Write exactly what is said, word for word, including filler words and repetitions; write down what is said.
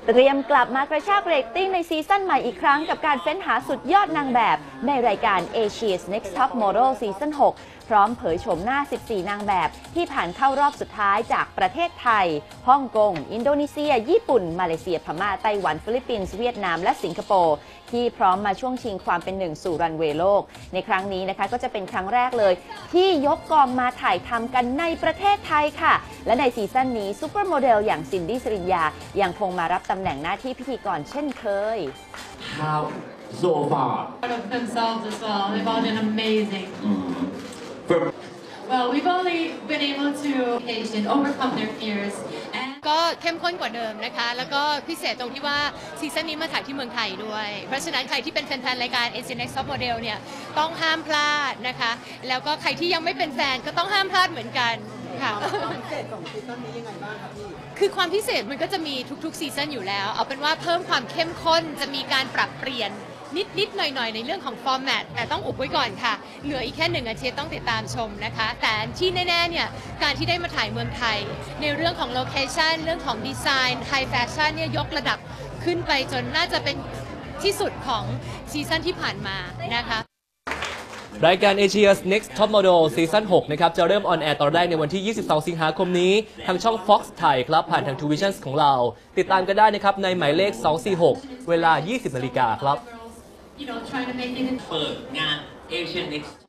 เตรียมกลับมากระชากเรตติ้งในซีซั่นใหม่อีกครั้งกับการเฟ้นหาสุดยอดนางแบบในรายการ Asia's Next Top Model ซีซั่น หก พร้อมเผยโฉมหน้า สิบสี่ นางแบบที่ผ่านเข้ารอบสุดท้ายจากประเทศไทย ฮ่องกง อินโดนีเซีย ญี่ปุ่น มาเลเซีย พม่า ไต้หวัน ฟิลิปปินส์ เวียดนาม และสิงคโปร์ที่พร้อมมาช่วงชิงความเป็นหนึ่งสู่รันเวย์โลก ในครั้งนี้นะคะก็จะเป็นครั้งแรกเลยที่ยกกองมาถ่ายทำกันในประเทศไทยค่ะและในซีซั่นนี้ซูเปอร์โมเดลอย่างซินดี้ สิริญญายังคงมารับตำแหน่งหน้าที่พิธีกรเช่นเคย How so far of themselves as well. They've all been amazing. Mm. For Well, we've only been able to occasion overcome their fears. And ก็เข้มข้นกว่าเดิมนะคะแล้วก็พิเศษตรงที่ว่าซีซั่นนี้มาถ่ายที่เมืองไทยด้วยเพราะฉะนั้นใครที่เป็นแฟนๆรายการ Asia's Next Top Model เนี่ยต้องห้ามพลาดนะคะแล้วก็ใครที่ยังไม่เป็นแฟนก็ต้องห้ามพลาดเหมือนกันค่ะความพิเศษของซีซั่นนี้ยังไงบ้างคะพี่คือความพิเศษมันก็จะมีทุกๆซีซั่นอยู่แล้วเอาเป็นว่าเพิ่มความเข้มข้นจะมีการปรับเปลี่ยนนิดๆหน่อยๆในเรื่องของฟอร์แมตแต่ต้องอุบไว้ก่อนค่ะเหลืออีกแค่หนึ่งอาทิตย์ต้องติดตามชมนะคะแต่ที่แน่ๆเนี่ยการที่ได้มาถ่ายเมืองไทยในเรื่องของโลเคชันเรื่องของดีไซน์ไฮแฟชั่นเนี่ยยกระดับขึ้นไปจนน่าจะเป็นที่สุดของซีซั่นที่ผ่านมานะคะรายการ Asia's Next Top Model ซีซั่น หก นะครับจะเริ่มออนแอร์ตอนแรกในวันที่ ยี่สิบสอง สิงหาคมนี้ทางช่อง Fox ไทยครับผ่านทาง ทูวิชั่น ของเราติดตามกันได้นะครับในหมายเลข สอง สี่ หก เวลา ยี่สิบ นาฬิกาครับเปิดงาน Asian Next